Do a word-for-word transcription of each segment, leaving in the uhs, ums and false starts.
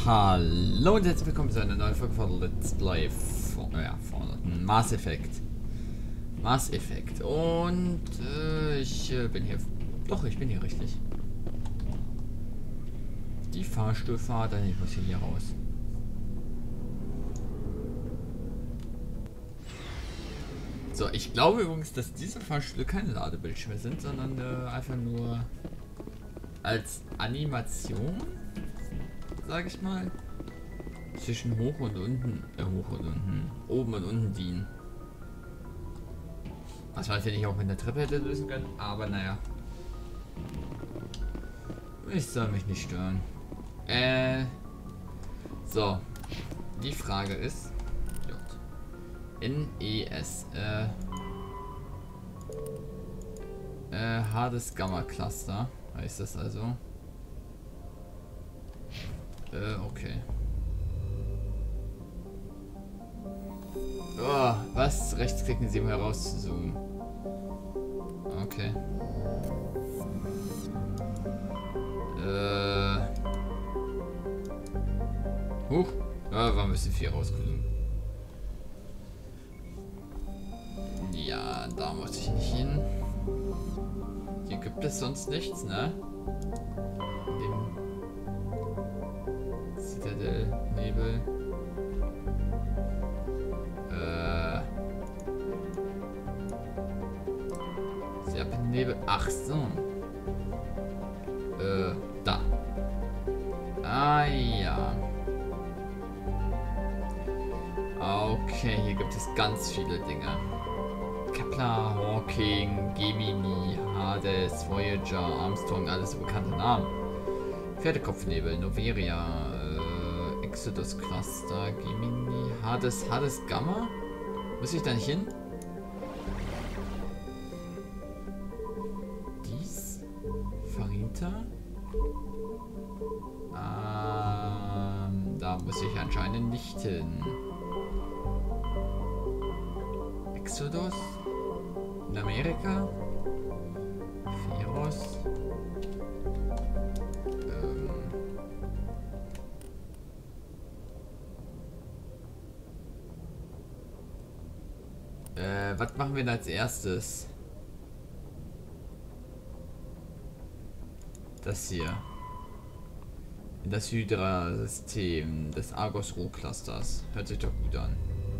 Hallo und herzlich willkommen zu einer neuen Folge von Let's Play von, ja, von Mass Effect. Mass Effect. Und äh, ich äh, bin hier. Doch, ich bin hier richtig. Die Fahrstuhlfahrt, dann ich muss hier, hier raus. So, ich glaube übrigens, dass diese Fahrstühle keine Ladebildschirme sind, sondern äh, einfach nur als Animation, sage ich mal, zwischen hoch und unten, äh, hoch und unten, oben und unten dienen. Was man natürlich auch mit der Treppe hätte lösen können, aber naja. Ich soll mich nicht stören. Äh, so. Die Frage ist, J. N E S, äh, äh, Hades Gamma Cluster, heißt das also? Äh, okay. Oh, was? Rechtsklicken Sie, um herauszuzoomen. Okay. Äh. Huch. Ja, war ein bisschen viel rausgezogen. Ja, da muss ich nicht hin. Hier gibt es sonst nichts, ne? Dem Citadel-Nebel. Äh. Serpentnebel. Ach so. Äh, da. Ah ja. Okay, hier gibt es ganz viele Dinge. Kepler, Hawking, Gemini, Hades, Voyager, Armstrong, alles so bekannte Namen. Pferdekopfnebel, Noveria, äh, Exodus Cluster, Gemini, Hades, Hades Gamma? Muss ich da nicht hin? Dies? Farita? Ähm, da muss ich anscheinend nicht hin. Exodus? In Amerika? Pharos? Ähm. Äh, was machen wir denn als erstes? Das hier. In das Hydra-System des Argos-Roh-Clusters. Hört sich doch gut an.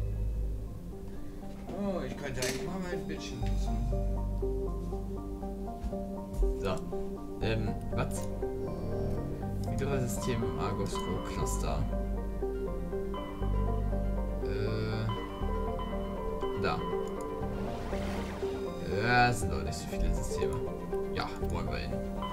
Oh, ich könnte eigentlich mal mein Bildschirm nutzen. So. Ähm, was? Hydra-System im Argos-Roh-Cluster. Äh. Da. Ja, es sind doch nicht so viele Systeme. Ja, wollen wir hin.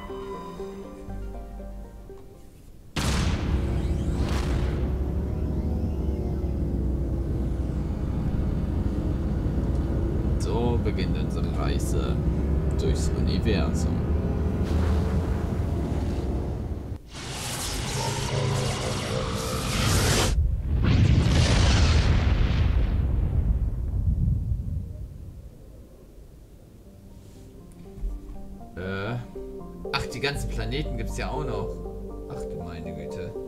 So beginnt unsere Reise durchs Universum. Äh. Ach, die ganzen Planeten gibt es ja auch noch. Ach du meine Güte.